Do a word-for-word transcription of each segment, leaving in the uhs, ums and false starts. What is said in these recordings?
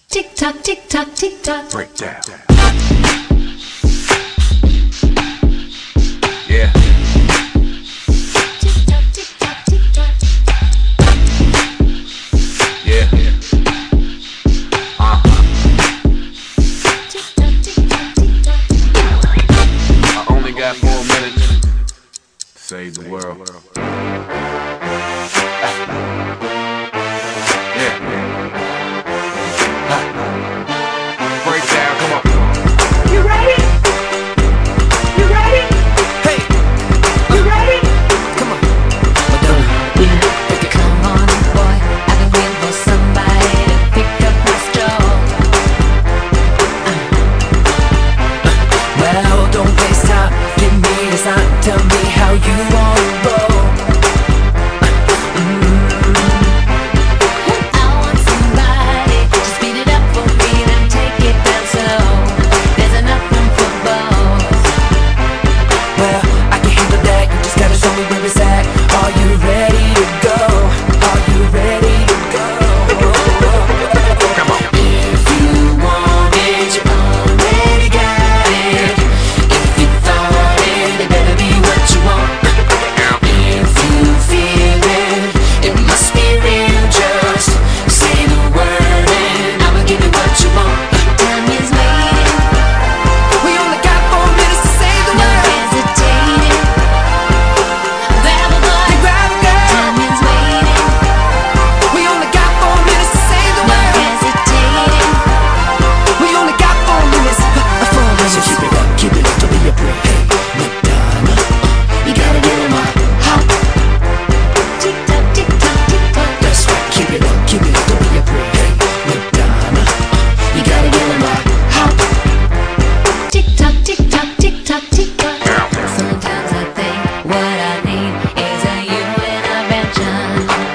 Tick tock, tick tock, tick tock. Break down. Yeah. Tick tock, tick tock, tick tock. Yeah. Uh-huh. Tick tock, tick tock, tick tock. I only got four minutes to save the world. Break down, come on. You ready? You ready? Hey, You ready? come on. Madonna. Come on, boy, I've been waiting for somebody to pick up my straw. Well, don't waste time. Give me the sign. Tell me how you want to roll. I want somebody to speed it up for me, then take it down slow. There's enough room for both. Well, I can handle that. You just gotta show me where it's at. Are you ready to go? Are you ready to go? Come on. If you want it, you already got it. If you thought it, it better be what you want. If you feel it, it must be real. Just say the word and I'ma give you what you want. Time is waiting, We only got four minutes to say the no word. hesitating. Grab a boy, Grab a girl. time is waiting, We only got four minutes to say the no word. hesitating. We only got four minutes. uh, Four minutes. So keep it up, keep it up, don't be a break. Hey, Madonna, uh, you gotta get in my hop. Tick tock, tick tock, tick tock. That's right, keep it up, keep it up, don't be a break. Hey, Madonna, uh, you gotta get in my hop. Tick tock, tick tock, tick tock, tick tock. Sometimes I think what I need is a you intervention.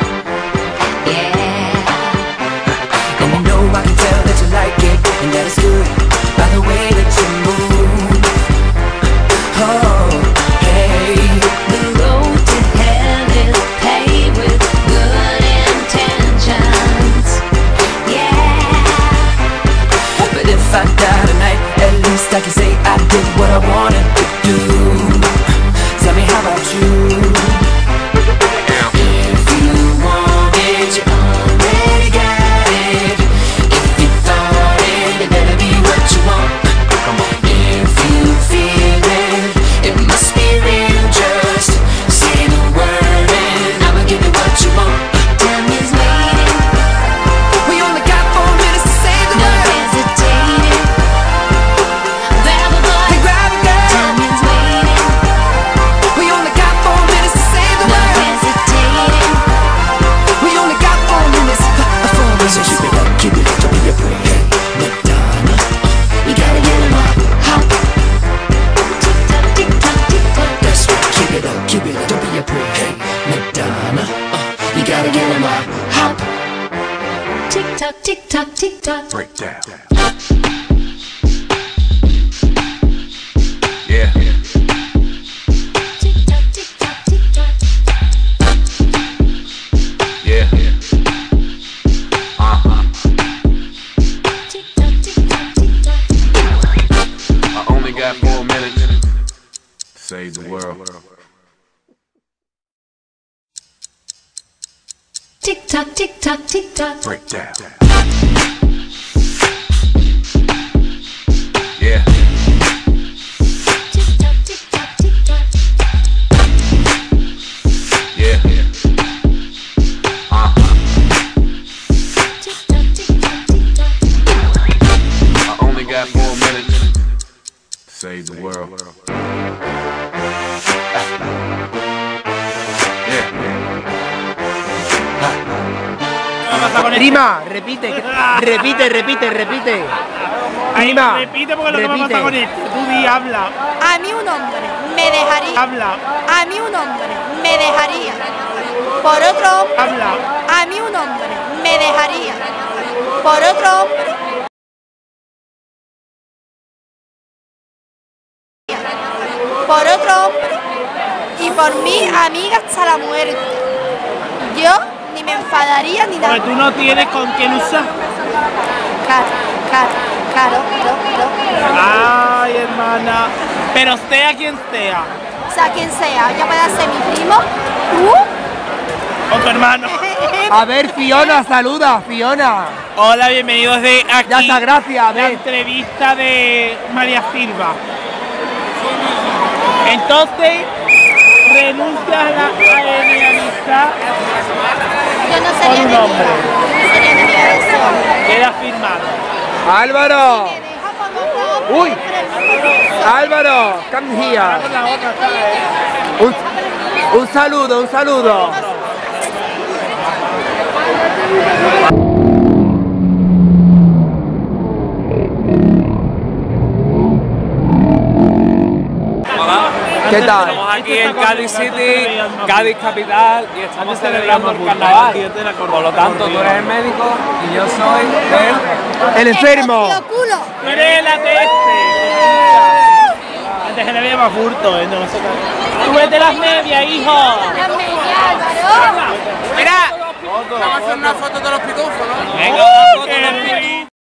Yeah. And I know I can tell that you like it, and that is good by the way that you move. Oh, hey, The road to hell is paved with good intentions. Yeah. but if I die tonight, at least I can say I did what I wanted to do. Tell me, how about you? If you want it, you already got it. If you thought it, it better be what you want. Come on. If you feel it, it must be real. Just say the word and I'ma give you what you want. Time is waiting, We only got four minutes to say the no word. hesitating. Grab a boy, Hey, grab a girl. time is waiting, We only got four minutes to say the no word. hesitating. We only got four minutes. uh, Four minutes. So keep it up, keep it up, don't be a break. Hey, Madonna, uh, you gotta get in my hop. Tick tock, tick tock, tick tock. That's right, keep it up, keep it up, don't be a break. Hey, Madonna, uh, you gotta get in my hop. Tick tock, tick tock, tick tock. Break down. Yeah. Tick tock, tick tock, tick tock. Yeah. Uh-huh. Tick tock, tick tock, tick tock. I only got four minutes to save the world. Tick tock, tick tock, tick tock. Break down. Yeah. Tick tock, tick tock, tick tock. Yeah. Uh-huh. Tick tock, tick tock, tick tock. I only got four minutes to save the world. Yeah. Prima, repite, repite, repite, repite. Ay, Prima, repite porque lo que me repite. pasa con este. Tú di, habla, A mí un hombre me dejaría. habla, A mí un hombre me dejaría. Por otro hombre. habla. A mí un hombre me dejaría. Por otro hombre. Por otro hombre. Y por mi amiga hasta la muerte. Yo ni me enfadaría ni nada. Porque tú no tienes con quién usar. Caro, caro, caro, caro, caro. Ay, hermana. Pero sea quien sea. O sea, quien sea, ya puede ser mi primo, tú. O tu hermano. A ver, Fiona, saluda, Fiona. Hola, bienvenidos de aquí. Ya está, gracias, a La ver. entrevista de María Silva. Entonces, renuncias a la a mi amistad Yo no por sería un enemiga. hombre. Yo no sería enemiga de ese hombre. Queda firmado. Álvaro. Me deja por otro hombre, Uy. pero no. Álvaro, come here. La otra, ¿sabes? Un, un saludo, un saludo. ¿Qué tal? Estamos aquí en Cádiz City, Cádiz capital, y estamos celebrando el carnaval. Por lo tanto, tú eres el médico y yo soy el... El enfermo. Tío culo. Tú eres la peste. Antes se le veía más furto, ¿eh? No sé qué. Tú vete las medias, hijo. Las medias, Álvaro. Mira. Vamos a hacer una foto de los pitufos, ¿no? Venga.